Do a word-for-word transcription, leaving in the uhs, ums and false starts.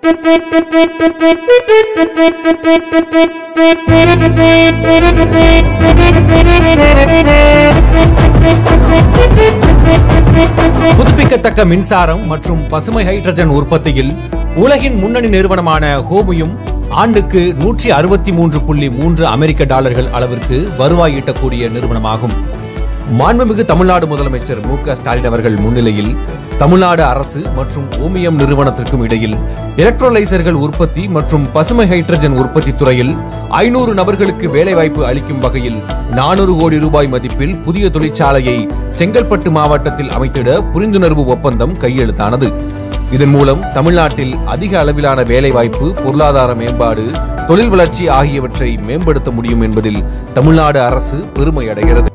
புதுப்பிக்கத்தக்க மின்சாரம் மற்றும் பசுமை ஹைட்ரஜன் உற்பத்தியில் உலகின் முன்னணி நிறுவனமான ஹோமியும் ஆண்டுக்கு நூற்றி அறுபத்தி மூன்று புள்ளி மூன்று அமெரிக்க டாலர்கள் அளவிற்கு வருவாய் ஈட்டக்கூடிய நிறுவனமாகும். மாண்புமிகு தமிழ்நாடு முதலமைச்சர் மு க ஸ்டாலின் அவர்கள் முன்னிலையில் தமிழ்நாடு அரசு மற்றும் ஓமியம் நிறுவனத்திற்கும் இடையில் எலக்ட்ரோலைசர்கள் உற்பத்தி மற்றும் பசுமை ஹைட்ரஜன் உற்பத்தி துறையில் ஐநூறு நபர்களுக்கு வேலைவாய்ப்பு அளிக்கும் வகையில் நானூறு கோடி ரூபாய் மதிப்பில் புதிய தொழிற்சாலையை செங்கல்பட்டு மாவட்டத்தில் அமைத்திட புரிந்துணர்வு ஒப்பந்தம் கையெழுத்தானது. இதன் மூலம் தமிழ்நாட்டில் அதிக அளவிலான வேலைவாய்ப்பு, பொருளாதார மேம்பாடு, தொழில் வளர்ச்சி ஆகியவற்றை மேம்படுத்த முடியும் என்பதில் தமிழ்நாடு அரசு பெருமை அடைகிறது.